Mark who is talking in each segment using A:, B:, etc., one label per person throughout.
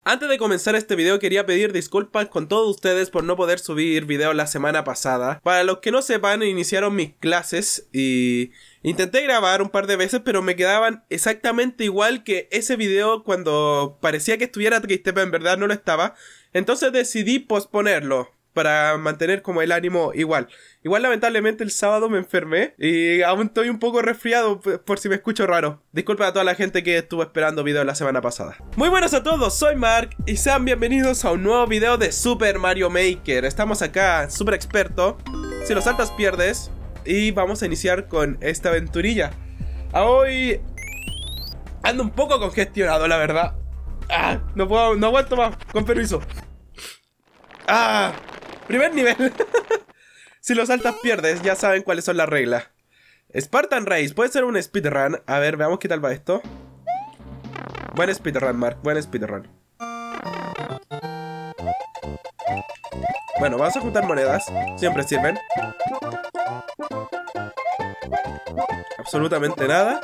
A: Antes de comenzar este video quería pedir disculpas con todos ustedes por no poder subir video la semana pasada. Para los que no sepan, iniciaron mis clases y intenté grabar un par de veces, pero me quedaban exactamente igual que ese video cuando parecía que estuviera triste, pero en verdad no lo estaba. Entonces decidí posponerlo para mantener como el ánimo igual. Igual lamentablemente el sábado me enfermé y aún estoy un poco resfriado por si me escucho raro. Disculpen a toda la gente que estuvo esperando video la semana pasada. Muy buenas a todos, soy Mark y sean bienvenidos a un nuevo video de Super Mario Maker. Estamos acá, super experto. Si lo saltas pierdes. Y vamos a iniciar con esta aventurilla. Hoy ando un poco congestionado, la verdad. No puedo, no aguanto más, con permiso. Primer nivel. Si lo saltas pierdes, ya saben cuáles son las reglas. Spartan Race, puede ser un speedrun. A ver, veamos qué tal va esto. Buen speedrun, Mark, buen speedrun. Bueno, vamos a juntar monedas. Siempre sirven. Absolutamente nada.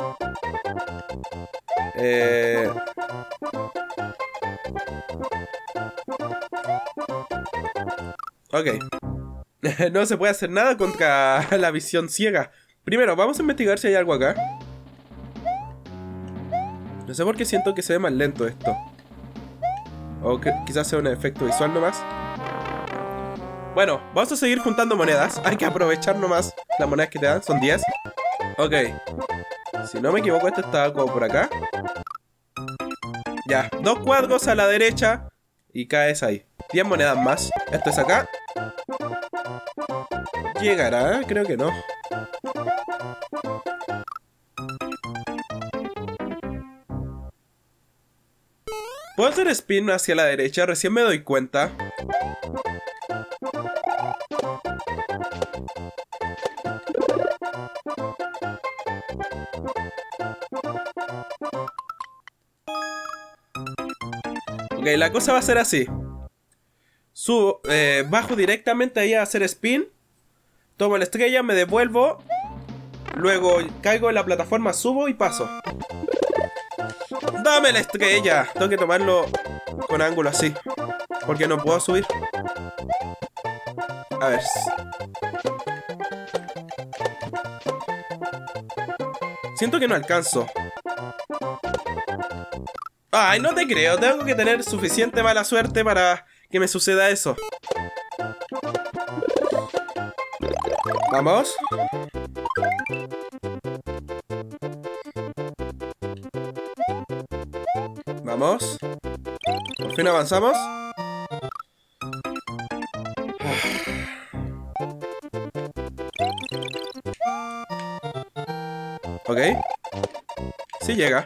A: Ok. No se puede hacer nada contra la visión ciega. Primero, vamos a investigar si hay algo acá. No sé por qué siento que se ve más lento esto. O que quizás sea un efecto visual nomás. Bueno, vamos a seguir juntando monedas. Hay que aprovechar nomás las monedas que te dan. Son 10. Ok. Si no me equivoco, esto está como por acá. Ya, 2 cuadros a la derecha y caes ahí. 10 monedas más. Esto es acá. ¿Llegará? Creo que no. ¿Puedo hacer spin hacia la derecha? Recién me doy cuenta. Ok, la cosa va a ser así. Subo, bajo directamente ahí a hacer spin. Tomo la estrella, me devuelvo. Luego caigo en la plataforma, subo y paso. ¡Dame la estrella! Tengo que tomarlo con ángulo así, porque no puedo subir. A ver. Siento que no alcanzo. Ay, no te creo. Tengo que tener suficiente mala suerte para que me suceda eso. Vamos. Vamos. Por fin avanzamos. Ok. Sí llega.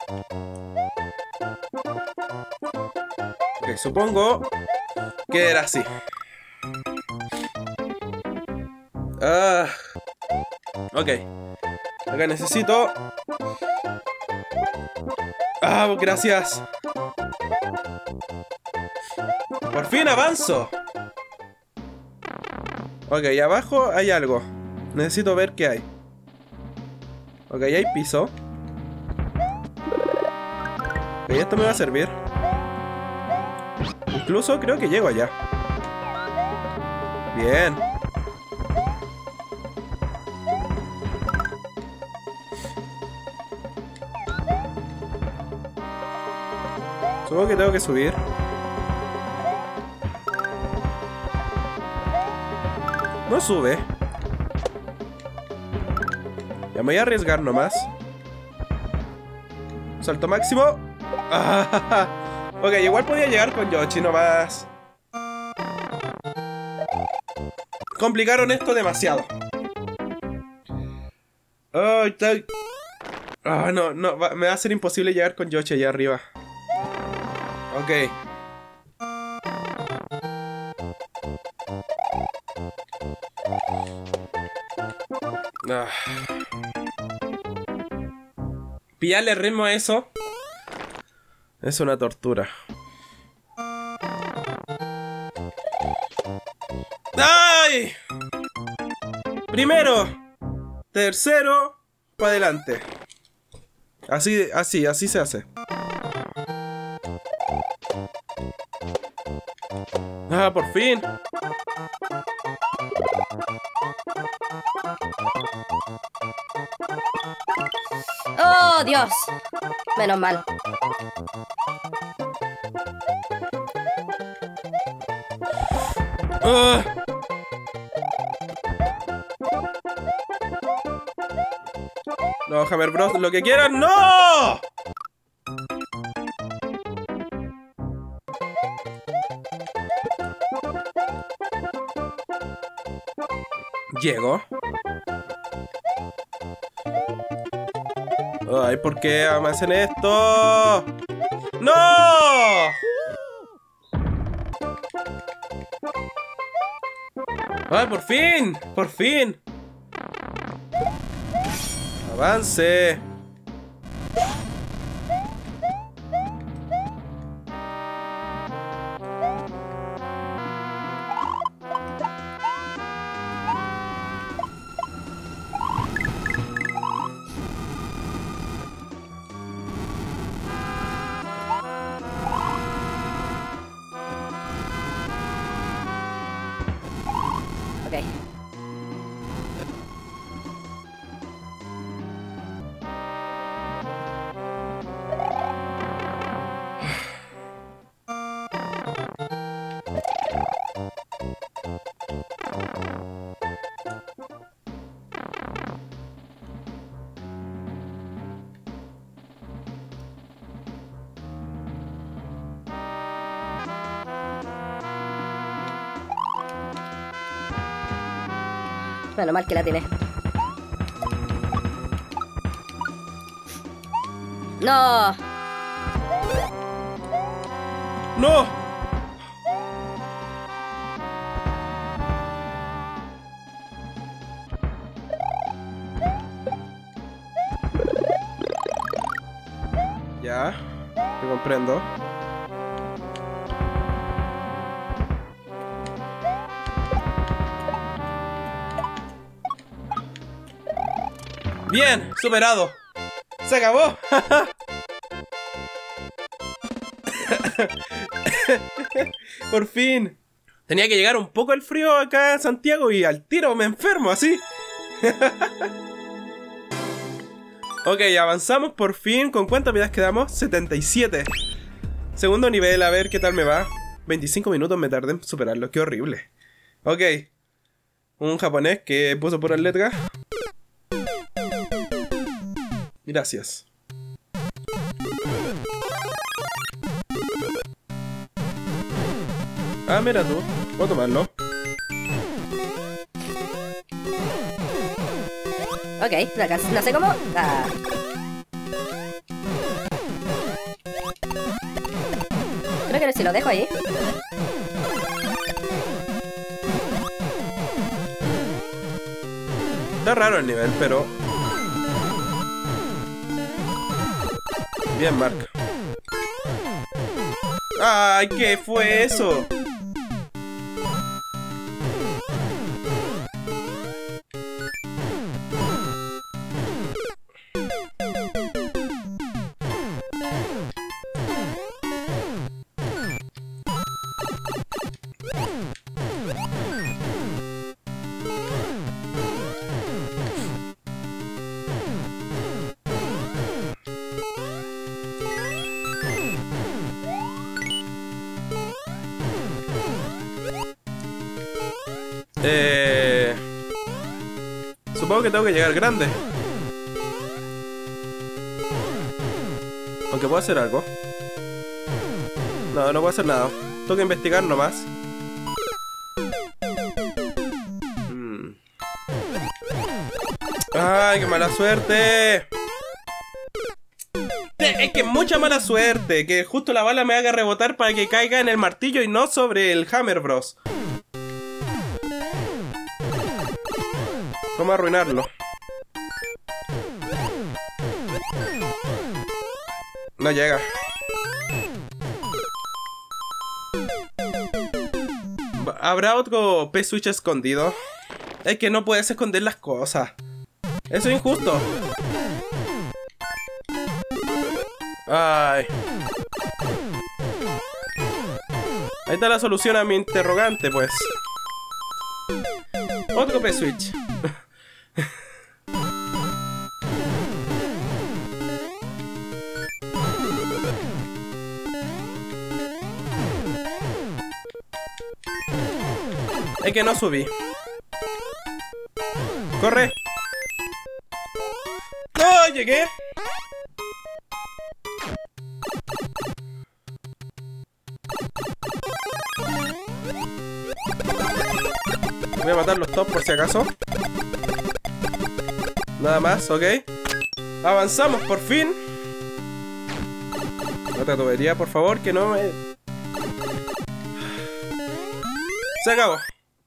A: Ok, supongo que era así. Ok. Acá necesito... gracias. Por fin avanzo. Ok, y abajo hay algo. Necesito ver qué hay. Ok, hay piso. Ok, esto me va a servir. Incluso creo que llego allá. Bien. Supongo que tengo que subir. No sube. Ya me voy a arriesgar nomás. Salto máximo. Ok, igual podía llegar con Yoshi nomás. Complicaron esto demasiado. No, me va a ser imposible llegar con Yoshi allá arriba. Ok. Pillarle ritmo a eso es una tortura. ¡Ay! Primero, tercero, para adelante. Así se hace. Ah, por fin.
B: ¡Oh, Dios! Menos mal.
A: No, Hammer Bros, lo que quieran, ¡no! Llego. Ay, ¿por qué me hacen esto? ¡No! ¡Ay, por fin! ¡Por fin! ¡Avance!
B: Ok. Bueno, mal que la tiene. ¡No!
A: ¡No! Ya, te comprendo. Bien, superado. Se acabó. Por fin. Tenía que llegar un poco el frío acá en Santiago y al tiro me enfermo así. Ok, avanzamos por fin. ¿Con cuántas vidas quedamos? 77. Segundo nivel, a ver qué tal me va. 25 minutos me tardé en superarlo, qué horrible. Ok. Un japonés que puso por el Edgar. Gracias. Ah, mira tú. Voy a tomarlo.
B: Ok, no sé cómo. Ah. Creo que si lo dejo ahí.
A: Está raro el nivel, pero... Bien, Mark. ¡Ay! ¿Qué fue eso? Supongo que tengo que llegar grande. Aunque puedo hacer algo. No, no puedo hacer nada. Tengo que investigar nomás. ¡Ay, qué mala suerte! Es que mucha mala suerte. Que justo la bala me haga rebotar para que caiga en el martillo y no sobre el Hammer Bros. Vamos a arruinarlo. No llega. ¿Habrá otro P-Switch escondido? Es que no puedes esconder las cosas. Eso es injusto. Ay. Ahí está la solución a mi interrogante, pues. Otro P-Switch. Es que no subí. ¡Corre! ¡No! ¡Llegué! Voy a matar los top por si acaso. Nada más, ok. Avanzamos por fin. Otra tubería, por favor, que no me... Se acabó.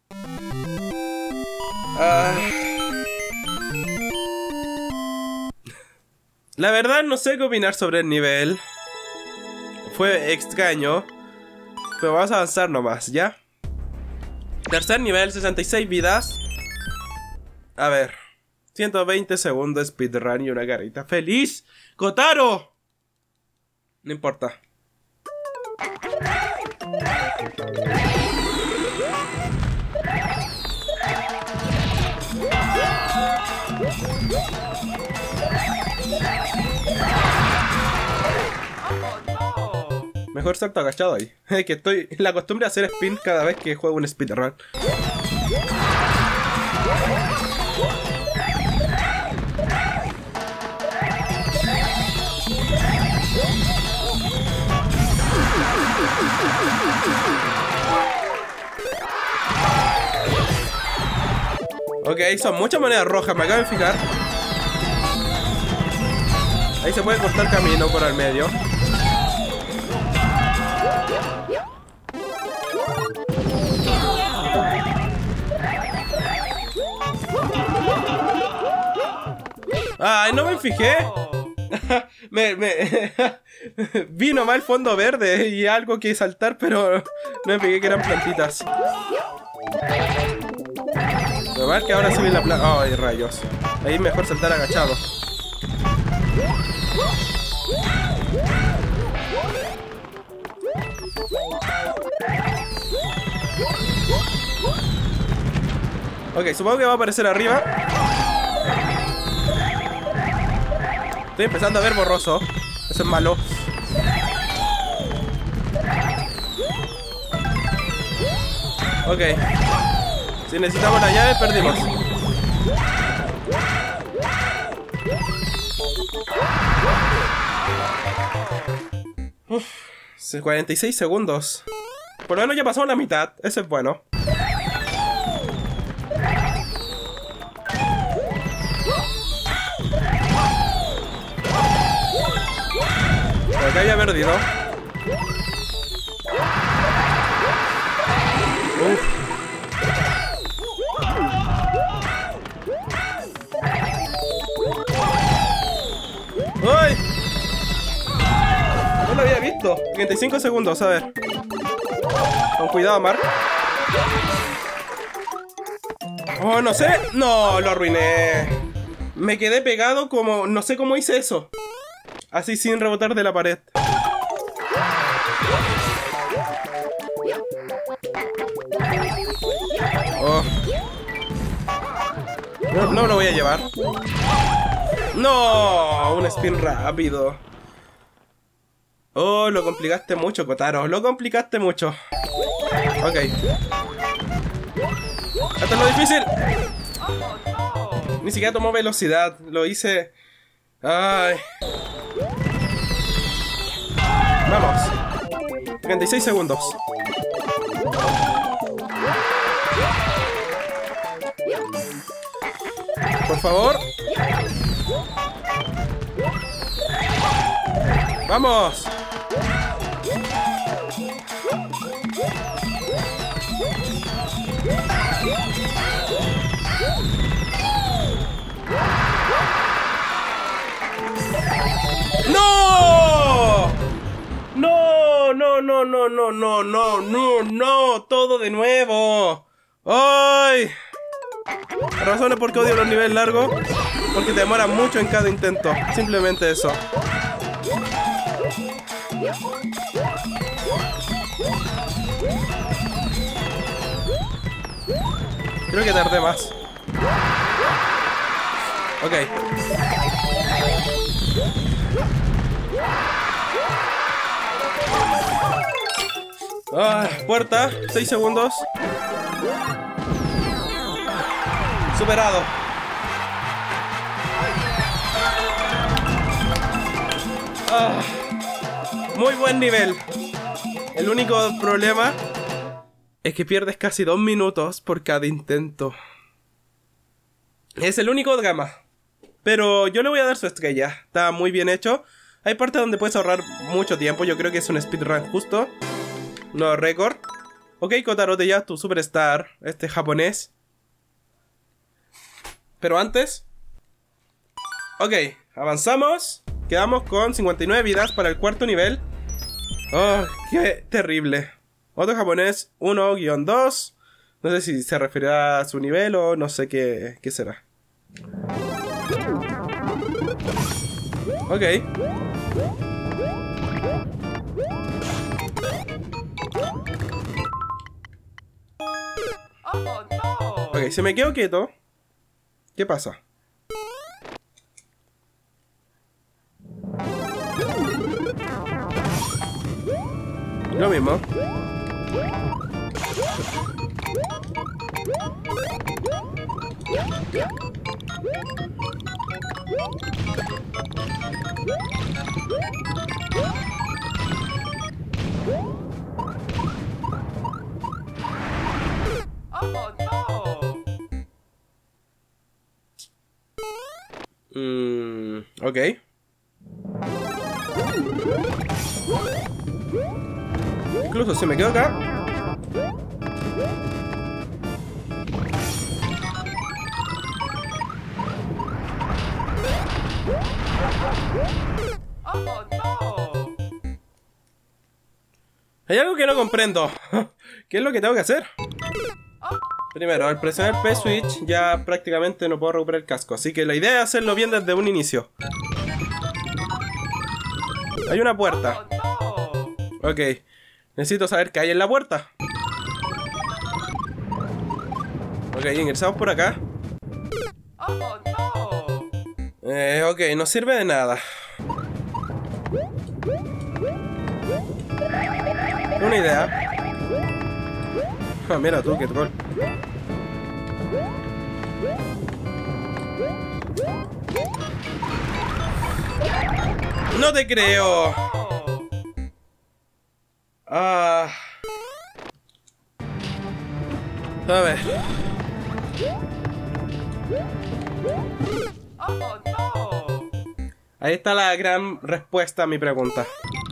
A: La verdad no sé qué opinar sobre el nivel. Fue extraño. Pero vamos a avanzar nomás, ¿ya? Tercer nivel, 66 vidas. A ver. 120 segundos speedrun y una carita feliz. ¡Kotaro! No importa. Mejor salto agachado ahí. Que estoy la costumbre de hacer spin cada vez que juego un speedrun. Ok, son muchas monedas rojas, me acabo de fijar. Ahí se puede cortar camino por el medio. ¡Ay, no me fijé! Vi nomás el fondo verde y algo que saltar, pero no me fijé que eran plantitas. Normal que ahora subí la planta. ¡Ay, rayos! Ahí mejor saltar agachado. Ok, supongo que va a aparecer arriba. Estoy empezando a ver borroso. Eso es malo. Ok. Si necesitamos la llave, perdimos. Uf, 46 segundos. Por lo menos ya pasamos la mitad. Eso es bueno. Acá había perdido. Uf. ¡Ay! No lo había visto. 35 segundos, a ver. Con cuidado, Mark. Oh, no sé. No, lo arruiné. Me quedé pegado como... No sé cómo hice eso. Así sin rebotar de la pared. Oh. No lo voy a llevar. No, un spin rápido. Oh, lo complicaste mucho, Kotaro. Lo complicaste mucho. Ok. Esto es lo difícil. Ni siquiera tomó velocidad. Lo hice... Ay. Vamos. 36 segundos. Por favor. Vamos. ¡No! ¡No! ¡No, no, no, no, no, no, no, no! ¡Todo de nuevo! ¡Ay! Razones por qué odio los niveles largos. Porque te demoran mucho en cada intento. Simplemente eso. Creo que tardé más. Ok. Puerta, 6 segundos. Superado. Muy buen nivel. El único problema es que pierdes casi 2 minutos por cada intento. Es el único drama. Pero yo le voy a dar su estrella. Está muy bien hecho. Hay partes donde puedes ahorrar mucho tiempo. Yo creo que es un speedrun justo. No récord. Ok, Kotaro ya tu superstar. Este japonés. Pero antes. Ok, avanzamos. Quedamos con 59 vidas para el cuarto nivel. Oh, qué terrible. Otro japonés 1-2. No sé si se referirá a su nivel o no sé qué será. Ok. Ok, si me quedo quieto, ¿qué pasa? Lo mismo. Ok. Incluso si me quedo acá. Hay algo que no comprendo. ¿Qué es lo que tengo que hacer? Primero, al presionar el P-Switch ya prácticamente no puedo recuperar el casco. Así que la idea es hacerlo bien desde un inicio. Hay una puerta. Ok. Necesito saber qué hay en la puerta. Ok, ingresamos por acá. Ok, no sirve de nada. Una idea. Mira tú, qué troll. No te creo. A ver. Ahí está la gran respuesta a mi pregunta.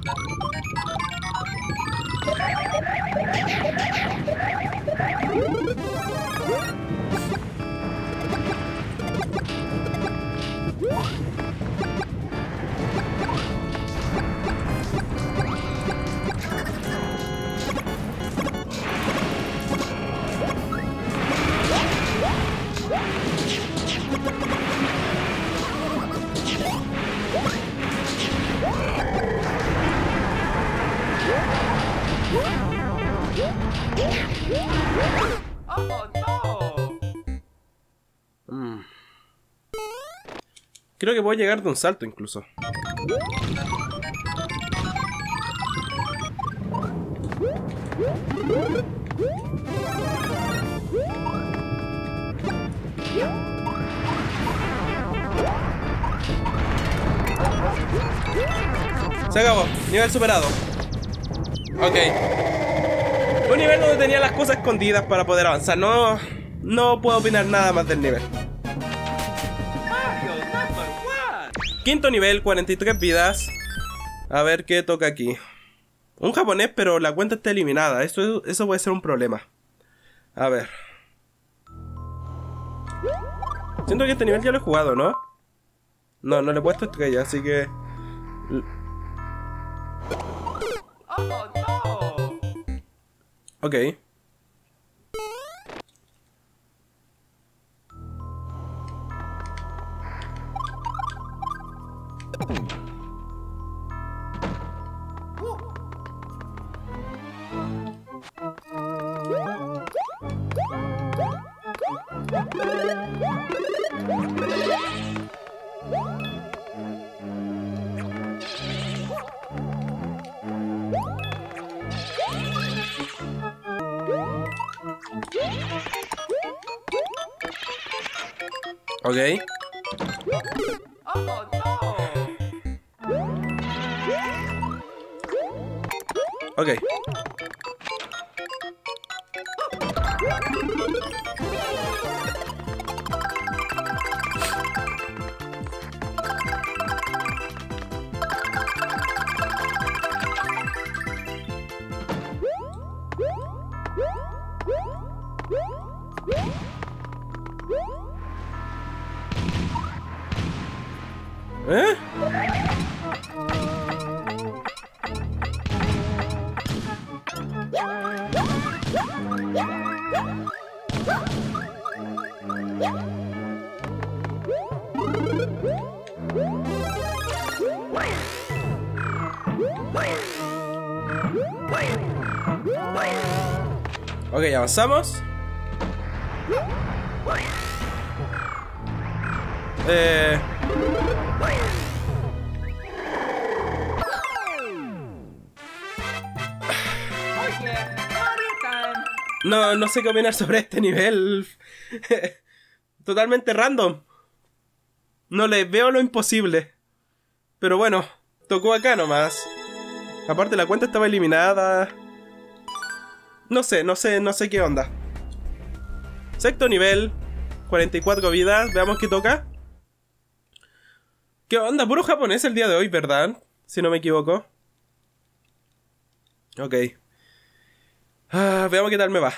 A: Creo que puedo llegar de un salto incluso. Se acabó, nivel superado. Ok. Un nivel donde tenía las cosas escondidas para poder avanzar. No puedo opinar nada más del nivel. Quinto nivel, 43 vidas. A ver qué toca aquí. Un japonés, pero la cuenta está eliminada. Eso puede ser un problema. A ver. Siento que este nivel ya lo he jugado, ¿no? No le he puesto estrella, así que... Ok. Ok. Ok. ¿Eh? Ok, avanzamos. No sé qué opinar sobre este nivel. Totalmente random. No le veo lo imposible. Pero bueno, tocó acá nomás. Aparte la cuenta estaba eliminada. No sé qué onda. Sexto nivel, 44 vidas, veamos qué toca. ¿Qué onda? Puro japonés el día de hoy, ¿verdad? Si no me equivoco. Ok. Veamos qué tal me va.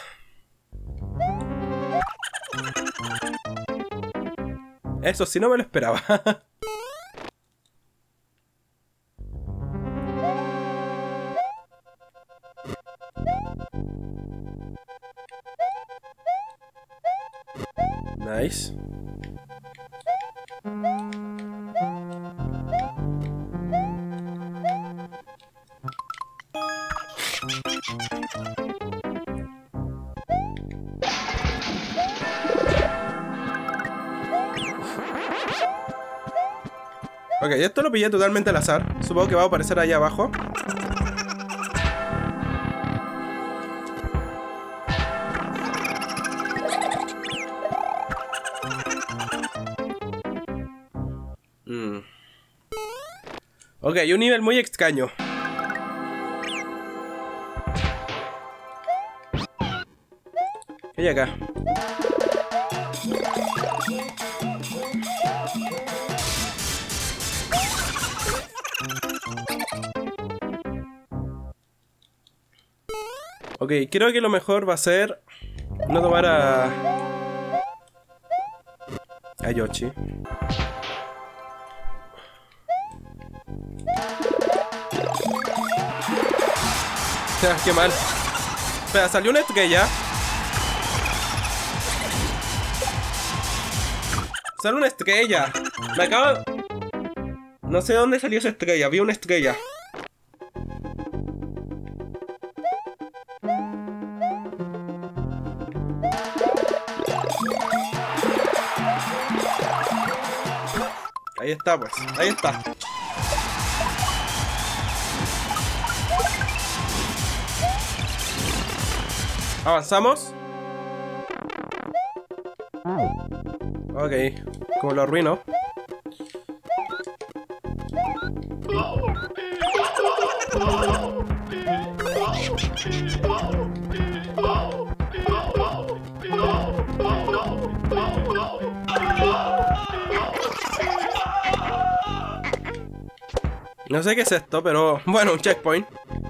A: Eso sí, no me lo esperaba. Nice. Ok, esto lo pillé totalmente al azar. Supongo que va a aparecer ahí abajo. Ok, un nivel muy extraño. ¿Qué hay acá? Ok, creo que lo mejor va a ser no tomar a Yoshi. Qué mal. Espera, salió una estrella. Salió una estrella. Me acabo... No sé dónde salió esa estrella. Vi una estrella. Ahí está, pues. Ahí está. Avanzamos. Ok, como lo arruino. No sé qué es esto, pero bueno, un checkpoint.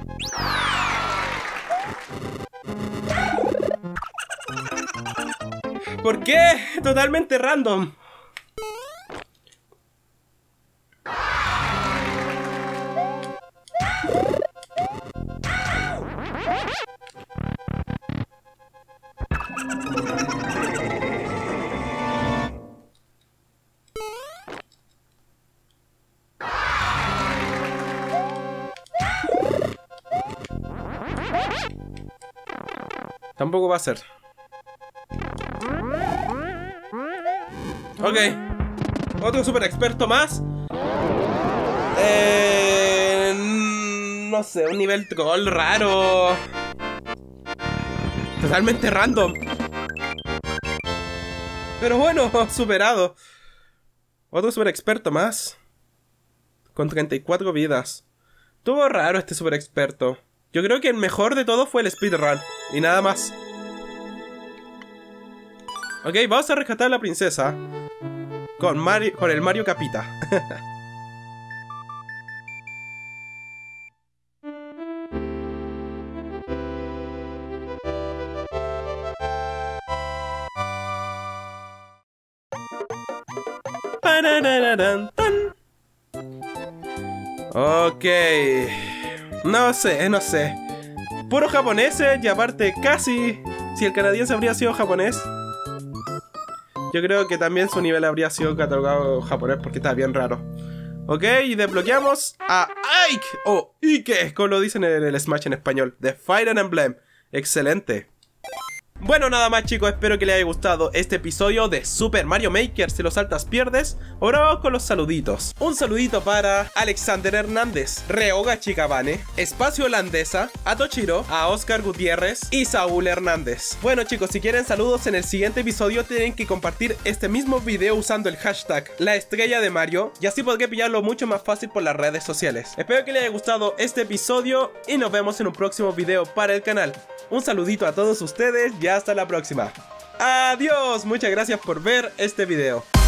A: ¿Por qué? Totalmente random. Tampoco va a ser. Ok. Otro super experto más. No sé, un nivel troll raro. Totalmente random. Pero bueno, superado. Otro super experto más. Con 34 vidas. Estuvo raro este super experto. Yo creo que el mejor de todo fue el speedrun. Y nada más. Ok, vamos a rescatar a la princesa. Con el Mario Capita. Ok. No sé. Puro japoneses y aparte casi... Si el canadiense habría sido japonés, yo creo que también su nivel habría sido catalogado japonés porque está bien raro. Ok, y desbloqueamos a Ike o Ike, como lo dicen en el Smash en español, de Fire Emblem. Excelente. Bueno, nada más chicos, espero que les haya gustado este episodio de Super Mario Maker. Si lo saltas pierdes. Ahora vamos con los saluditos. Un saludito para Alexander Hernández, Ryoga Chikabane, Espacio Holandesa, a Tochiro, a Oscar Gutiérrez y Saúl Hernández. Bueno chicos, si quieren saludos en el siguiente episodio tienen que compartir este mismo video usando el hashtag La Estrella de Mario, y así podré pillarlo mucho más fácil por las redes sociales. Espero que les haya gustado este episodio y nos vemos en un próximo video para el canal. Un saludito a todos ustedes y hasta la próxima. Adiós, muchas gracias por ver este video.